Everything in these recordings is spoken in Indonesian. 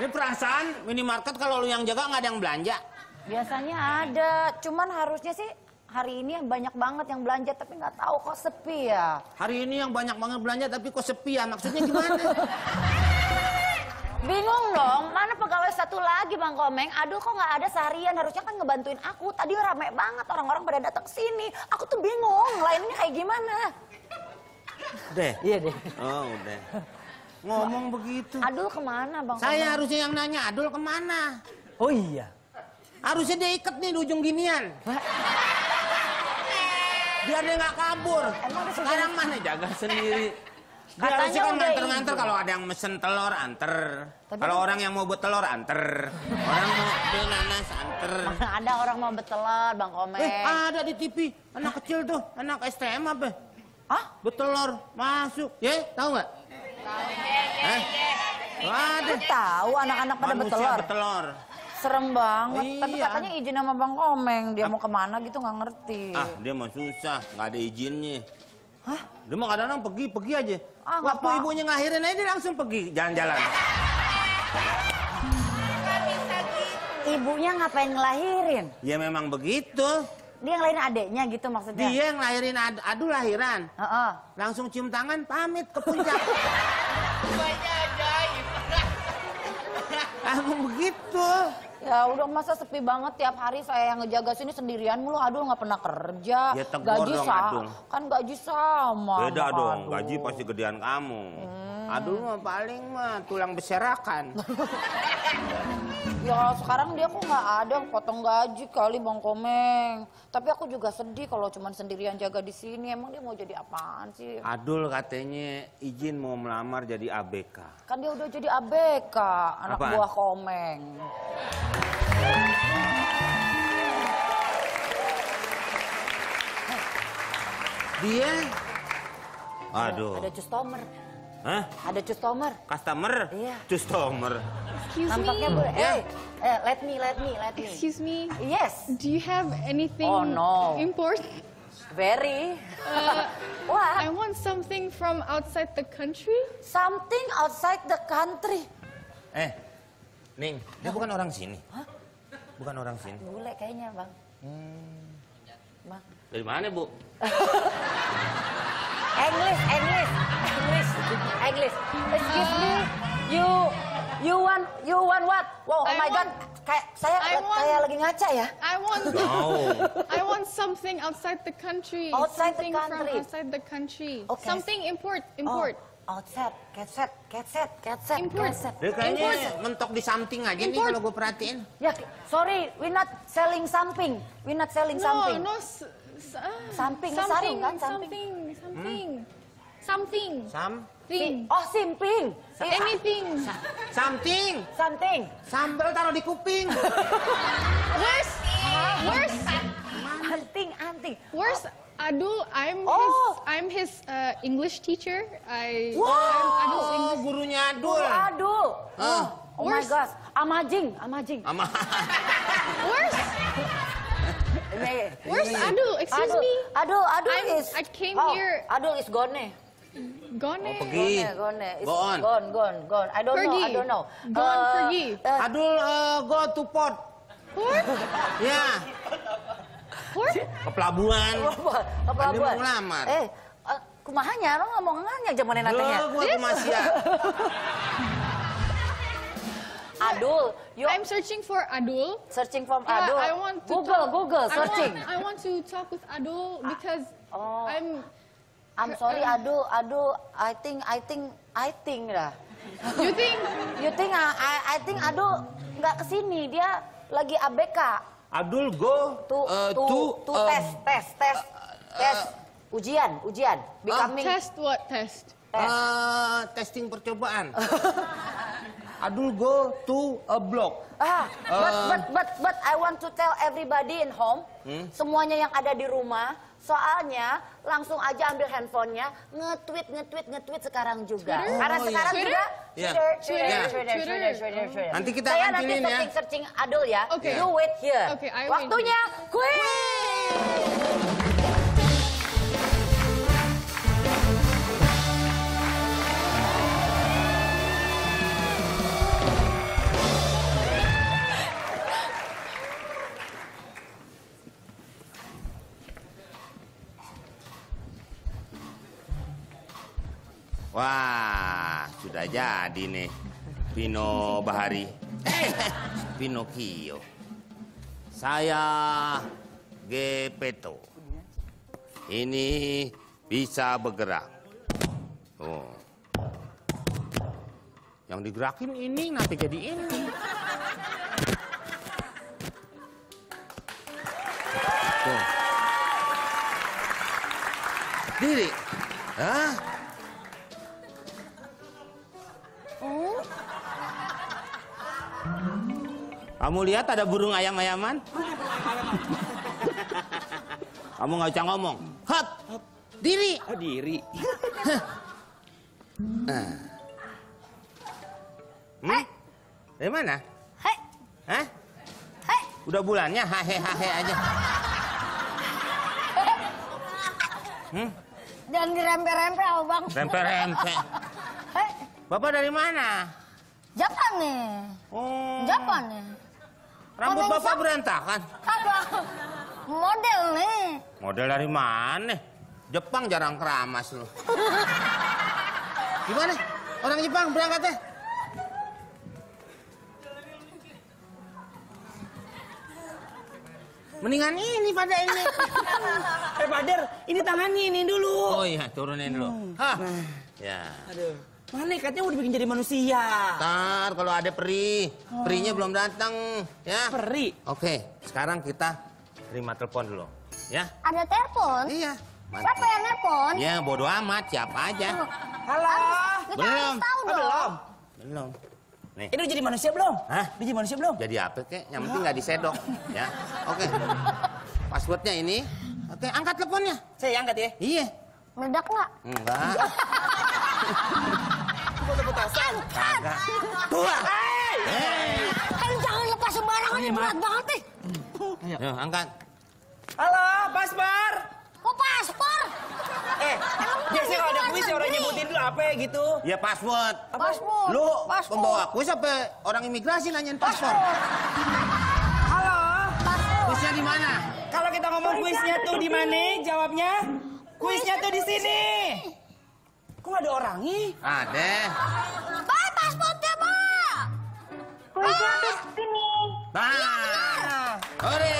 Ini perasaan minimarket kalau lu yang jaga nggak ada yang belanja. Biasanya ada, cuman harusnya sih hari ini banyak banget yang belanja tapi nggak tahu kok sepi ya. Hari ini yang banyak banget belanja tapi kok sepi ya, maksudnya gimana? Bingung dong, mana pegawai satu lagi Bang Komeng? Aduh kok nggak ada seharian, harusnya kan ngebantuin aku. Tadi rame banget orang-orang pada datang sini. Aku tuh bingung, lainnya kayak gimana? Udah? Iya deh. Oh udah. Ngomong begitu. Adul kemana Bang Komeng? Saya harusnya yang nanya, Adul kemana? Oh iya. Harusnya dia ikat nih di ujung ginian. Biar dia nggak kabur. Sekarang mana jaga sendiri. Dia harusnya kan nganter-nganter kalau ada yang mesen telur anter. Kalau orang yang mau buat telur anter. Orang mau beli nanas anter. Mana ada orang mau betelor Bang Komeng? Ada di TV. Anak kecil tuh, anak STM apa? Hah? Betelor masuk. Ya, tahu nggak? Lu tahu anak-anak pada betelor? Betelor. Serem banget. Iya. Tapi katanya izin sama Bang Komeng. Dia mau kemana gitu nggak ngerti. Dia mah susah, nggak ada izinnya. Hah? Dia mah kadang-kadang pergi aja. Nggak Waktu ibunya ngelahirin aja dia langsung pergi jalan-jalan. Ibunya ngapain ngelahirin? Ya memang begitu. Dia ngelahirin adeknya gitu maksudnya? Dia yang ngelahirin Adu lahiran. Langsung cium tangan pamit ke puncak. Emang begitu. Ya udah masa sepi banget tiap hari saya yang ngejaga sini sendirian mulu. Aduh nggak pernah kerja. Ya tegur dong Adul. Kan gaji sama. Beda dong, gaji pasti gedean kamu. Adul mah paling mah tulang berserakan. Ya sekarang dia kok nggak ada potong gaji kali Bang Komeng. Tapi aku juga sedih kalau cuma sendirian jaga di sini. Emang dia mau jadi apaan sih? Adul katanya izin mau melamar jadi ABK. Kan dia udah jadi ABK, anak Apaan? buah Komeng. Dia? Aduh. Ada customer. Hah? Ada customer. Customer? Iya. Customer. Excuse Nampaknya me. boleh. Let me. Excuse me. Yes. Do you have anything Oh, no. important? Very. I What? want something from outside the country. Something outside the country. Ning, dia bukan orang sini. Hah? Bukan orang sini. Bule kayaknya Bang. Bang. Dari mana, Bu? English. Excuse me. You want what? Wow, oh my God. Kayak saya kayak lagi ngaca ya. I want something outside the country. Outside the something country. from outside the country. Okay. Something import. Oh, outside. Catset. Import. Dia kayaknya mentok di samping aja nih kalau gue perhatiin. Ya, sorry, we not selling something. Something. No. Samping, sarung kan, samping. Something. Oh, simping. Anything. Something. Sambal taruh di kuping. Where's Where's Adul? I'm his English teacher. Wow. I'm Adul's English. Gurunya Adul. Adul. Oh my Where's- gosh. Amazing. Where's Adul? Excuse me. Adul is. I came Oh, here. Adul is gone. Gone. Pergi. Gone. It's Go on. Gone. I don't know. Gone, pergi. Adul go to port. Port? Ya, Port? ke pelabuhan. Ke Kan dia mau ngelamar. Kumahanya lo ngomong nganya zaman nantinya. Gue ke Masia. Adul, I'm searching for Adul. searching from Yeah, Adul. I want to Google searching. I want to talk with Adul because Oh. I'm sorry Adul, I think lah. You think? I think Adul nggak kesini, dia lagi ABK. Adul go to tes ujian becoming Test what test? testing percobaan. Adul go to a block. But I want to tell everybody in home, semuanya yang ada di rumah, soalnya langsung aja ambil handphonenya, nge-tweet sekarang juga. Twitter? Karena sekarang Twitter? juga Ya. Twitter. Nanti kita Saya akan nanti pilih ya. searching Adul ya. Okay. You wait here. Okay, I wait Waktunya quiz. Wah, sudah jadi nih. Pino Bahari. Pinocchio. Saya Gepetto. Ini bisa bergerak. Oh. Yang digerakin ini, nanti jadi ini. Tuh. Diri. Hah? Kamu lihat ada burung ayam-ayaman? Kamu nggak usah ngomong. Hop, diri. Oh, diri. Dari mana? Hei, Hah? hei. Udah bulannya hahe aja. Jangan dirempe-rempe, Bang. Rempe-rempe. Hei, Bapak dari mana? Japan nih. Oh. Japan nih. Rambut Orang Bapak Jap- berantakan. Kagak. Model nih. Model dari mana? Jepang jarang keramas lu. Gimana? Orang Jepang berangkatnya? Mendingan ini pada ini. Badar, ini tangannya ini dulu. Oh iya, turunin dulu. Hah? Ya. Aduh. Mana katanya mau dibikin jadi manusia. Ntar kalau ada peri. Perinya belum datang. Ya. Peri. Oke, sekarang kita terima telepon dulu. Ya. Ada telepon? Iya. Siapa yang nelpon? Ya, bodo amat, siapa aja. Halo. Kita Belum. harus tahu dong. Belum. Belum. Nih, Ini udah jadi manusia belum? Hah? Udah jadi manusia belum? jadi apa kek? Yang penting nggak disedok. Ya. Oke. Passwordnya ini. Oke, angkat teleponnya. Saya angkat ya. Iya. Meledak nggak? Enggak. Kagak. Tua. Kan jangan lepas sembarangan, ini berat banget nih. Yo, angkat. Halo, Pasbar. Kok paspor? Biasanya kalau ada kuis ya orang nyebutin dulu apa ya gitu. Ya password. Paspor. Lu Paspor. pembawa kuis apa orang imigrasi nanyain password? Halo. Kuisnya di mana? Kalau kita ngomong kuisnya tuh di mana? Jawabnya kuisnya tuh di sini. Kok nggak ada orangnya? Ada. Pak, paspornya, Pak. Kuisnya di sini. Nah. Ore.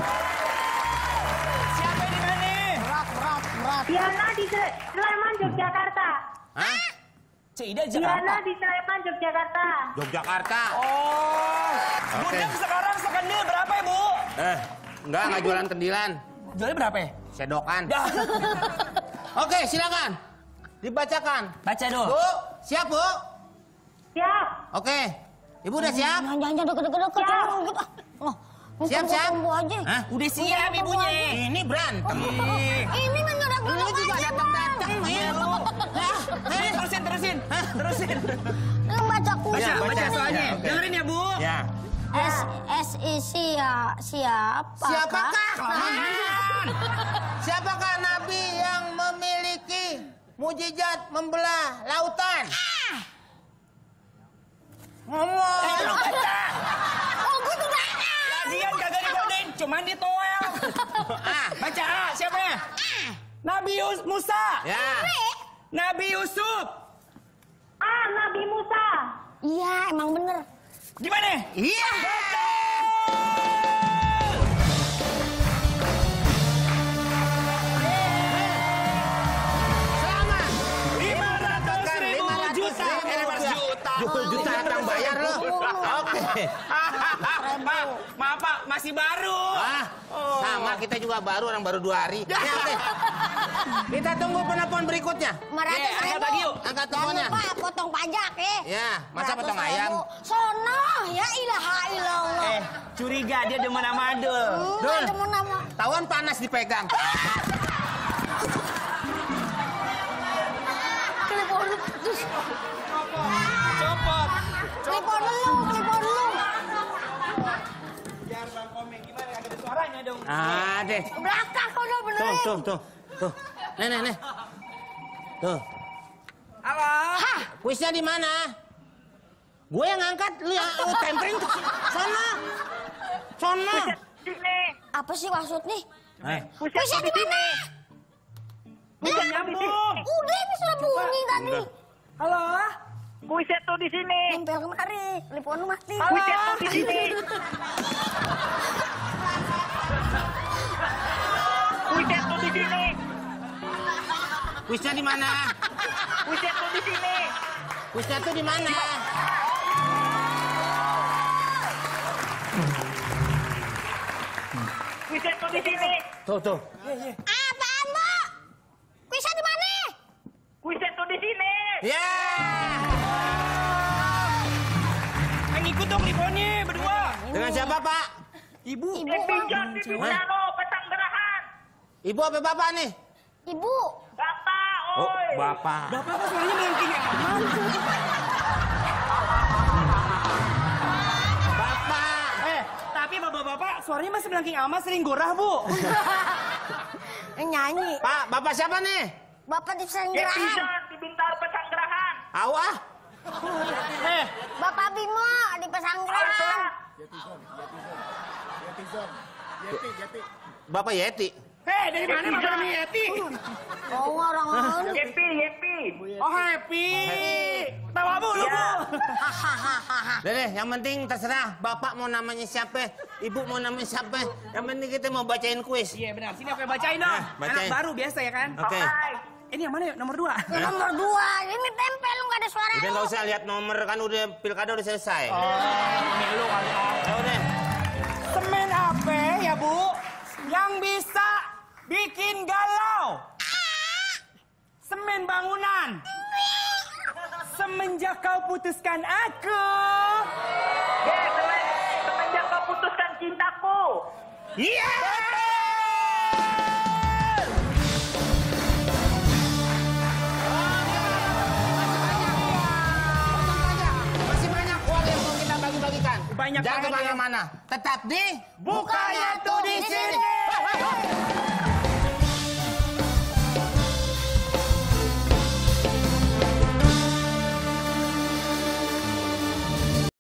Siapa yang di mana? Berat. Diana di Sleman, Yogyakarta. Hah? Cida Diana Jakarta. di Sleman, Yogyakarta. Yogyakarta. Oh. Oke. Gudeg sekarang sekendil berapa ya, Bu? Enggak jualan kendilan. Jualnya berapa ya? Sedokan. Dah. Oke, silakan. Dibacakan. Baca dulu. Bu, siap, Bu? Siap. Oke. Ibu udah siap? Jangan deket-deket. Siap. Oh, Siap, siap. tunggu aja. Hah? Udah siap ibunya. Ini berantem. Ini mah nyodok Lu juga datang-datang, ya. Terusin. Lu baca kuis. Ya, Baca soalnya. Oke. Dengerin ya, Bu. Ya. SIC ya, siapa? Siapakah? Siapakah nabi yang memiliki mujizat membelah lautan? Ngomong. Lu baca. Oh, gue tuh nanya. Lagian kagak dikodein, cuman ditoel. Baca siapa ya? Nabi Musa. Ya. Nabi Yusuf. Nabi Musa. Iya, emang bener. Gimana? Iya. Selamat. 500.000 juta. 10 juta datang bayar lo. Oke. Maaf Pak, masih baru. Sama kita juga baru, orang baru 2 hari. Ya, oke. Kita tunggu penelpon berikutnya. 500.000. angkat lagi yuk. Angkat Jangan teleponnya. lupa potong pajak ya. Ya, masa potong ayam? Sono, ya ilaha illallah. Curiga dia demen sama Adul. Dul. Ada mau nama. Tawan panas dipegang. Telepon lu. Terus. Copot. Telepon lu. Biar Bang Komeng gimana? Ada suaranya dong. Ada. Belakang kau udah benerin. Tuh. Nih. Tuh. Halo. Kuisnya di mana? Gue yang ngangkat, lu yang tempering ke sono. Sini. Apa sih maksudnya? Pusatnya Kuisnya di mana? Bukan nyambung. Udah ini sudah bunyi tadi. Udah. Halo? Kuisnya tuh di sini. Nempel kemari. Telepon lu mati. Kuisnya tuh di sini. Kuisnya tuh di sini. Kuisnya di mana? Kuisnya tuh di sini. Kuisnya tuh di mana? Kuisnya tuh di sini. Tuh. Apaan, Bu? Kuisnya di mana? Kuisnya tuh di sini. Ya. Yang ikut dong teleponnya berdua. Dengan siapa, Pak? Ibu. Pinjam di Bintaro, Pesanggerahan. Ibu apa bapak nih? Ibu. Bapak, Oh, oi. bapak. Bapak kok suaranya melengking amat? Bapak. Tapi bapak-bapak suaranya masih melengking amat, sering gorah, Bu. Yang nyanyi. Pak, bapak siapa nih? Bapak di Pesanggerahan. Pinjam di Bintaro, Pesanggerahan. Awah. Bapak Bimo di Pesanggerahan. Bapak Yeti. Dari mana bapak namanya Yeti? Oh, orang Yepi. Oh, Happy. Tawa Bu, lu, Bu. Deh, yang penting terserah. Bapak mau namanya siapa, ibu mau namanya siapa. Yang penting kita mau bacain kuis. Iya benar, sini aku bacain dong. Bacain. Anak baru biasa ya kan? Oke. Ini yang mana ya? Nomor 2? Nomor 2. Ini tempel lu nggak ada suara. Udah nggak usah lihat nomor, kan udah pilkada udah selesai. Ini lu kali. Ya udah. Semen apa ya, Bu? Yang bisa bikin galau. Semen bangunan. Semenjak kau putuskan aku. Semenjak kau putuskan cintaku. Iya. Masih banyak uang yang mau kita bagi-bagikan. Banyak Jangan banget ya. kemana-mana. Tetap di Bukannya tuh di sini.